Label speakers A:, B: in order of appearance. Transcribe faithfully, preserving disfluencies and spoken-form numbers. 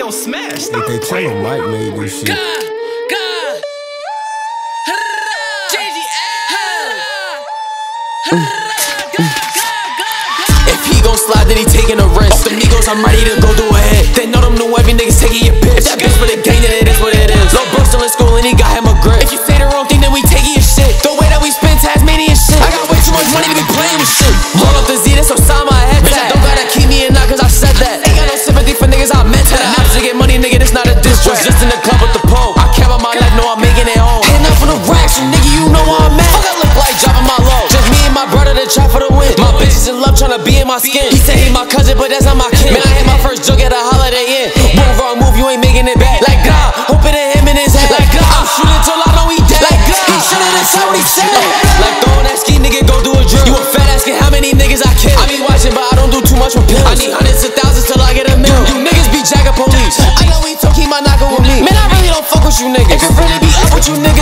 A: on Smash.
B: They, they tell him Mike made this shit.
C: God, God. J G M.
D: If he gon' slide, then he taking a risk. Off the Migos, I'm ready to go do a hit. They know them new every niggas taking your bitch. If that bitch for the gang, then it is what it is. Low bro still in school and he got him a grip. If you say the wrong thing, then we taking your shit. The way that we spend Tasmanian shit, I got way too much money to be playing with shit. Roll up the Z, that's Osama head tag. Don't gotta keep me in now cause I said that. Ain't got no sympathy for niggas, I meant that. Not to get money, nigga, this not a diss track. Was just in the club with the pole. I care about my life, know I'm making it home. Hitting up for the racks, you nigga, you know where I'm at. Fuck, I look like dropping my low. Just me and my brother to trap for the win. My bitches in love tryna be in my skin. He said he my cousin, but that's not my kid. Man, I hit my first joke at a Holiday Inn. Move wrong move, you ain't making it back. Like God, hoping to him in his head. Like God, I'm shooting till I know he dead. Like God, he should've done what he said. Like throwing that ski, nigga, go do a drill. You a fat asking how many niggas I kill. I be watching, but I don't do too much with pills. I need hundreds of thousands till I get a mil. You niggas be jacking police. I know he took, he might not go with me. Man, I really don't fuck with you niggas. If it really be up with you niggas,